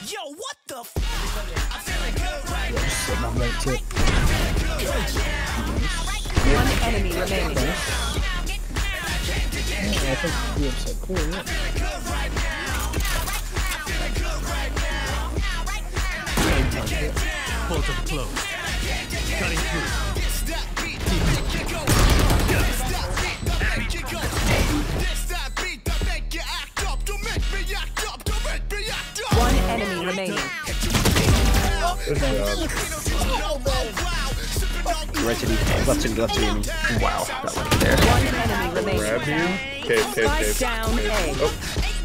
Yo, what the f? I'm feeling good right now. Sitting on right tip. One enemy remaining. Yeah, I think the upset cool, isn't it? Portal closed. Cutting through. One enemy remaining. Good job. Right to the left to the left to the. Wow, that went there. One enemy remaining. Grab you. Okay, Spike down A. Oh,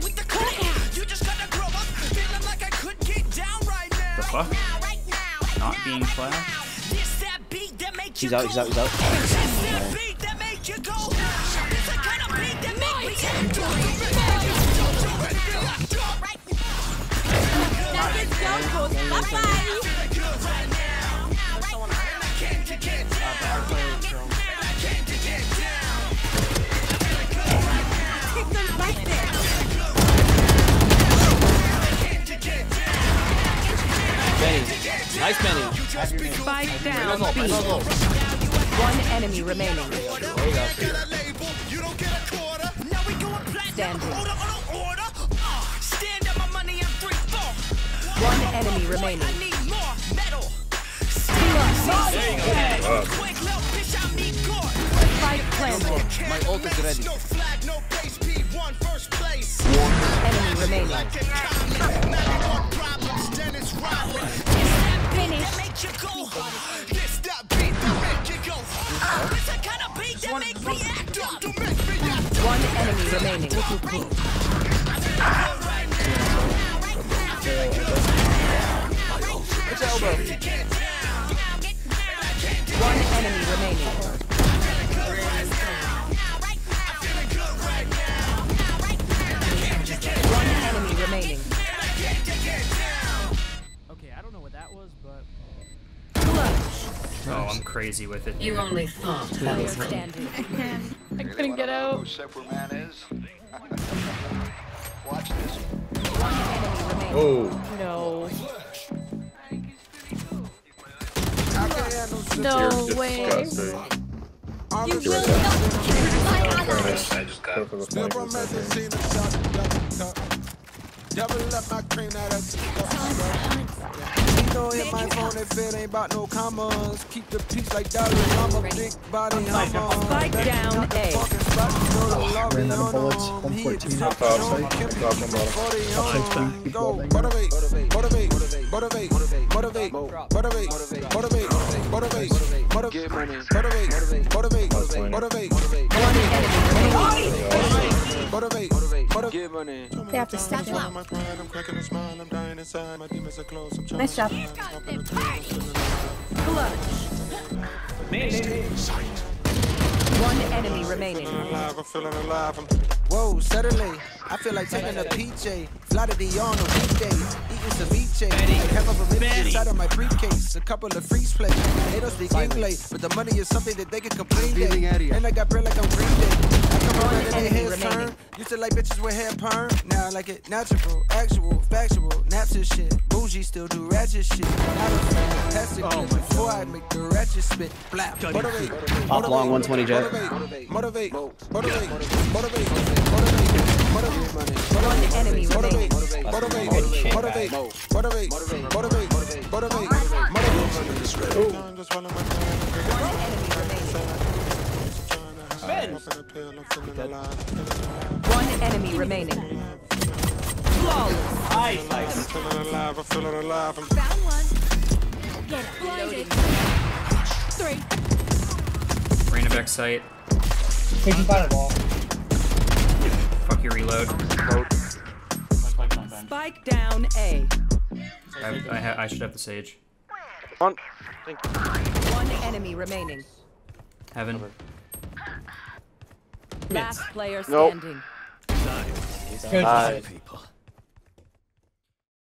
The fuck? Not being flashed? He's out, he's out, he's out. Benny. Nice Benny. Spike down B. One enemy remaining. Standing. One enemy remaining. Spike planted. My ult is ready. One enemy remaining. One enemy remaining. One enemy remaining. One enemy remaining. Okay, I don't know what that was, but... Clutch. Oh, I'm crazy with it. You only thought. Player standing. I couldn't get out. Who Superman is? Watch this. One enemy remaining. oh. No. You're No way. disgusting. You You're will right. not. Nice. I just got it. Double up my cream, now that's don't hit my phone if it ain't about no commas. Keep the peace like dollars. I'm a big body hummer. Spike down A. Ran out of bullets. 114. Top outside. Top and bottom. Go, motivate, motivate, motivate, motivate, motivate, motivate, motivate, motivate, motivate, motivate, motivate, motivate, money. They have to step up. Nice job. Clutch. One enemy remaining. Whoa, suddenly, I feel like taking a PJ. Fly to Dion on weekdays, eating ceviche. Like half of a minute inside of my briefcase. A couple of freeze plays. They don't speak English, but the money is something that they can complain. And I got bread like I'm Green Day. I come around and their heads turn. Used to like bitches with hair perm. Now I like it natural, actual, factual. Naps and shit. Bougie still do ratchet shit. I don't fantastic before I make the ratchet spit. Blap. Motivate. Top long 120 jet. Motivate. Motivate. Motivate. One enemy remaining. One enemy remaining. Flawless. Nice. Found one. Get blinded. 3. Random back sight. Taking by the wall. Fuck your reload. Spike down A. I should have the Sage. One enemy remaining. Heaven. Last player standing. Good.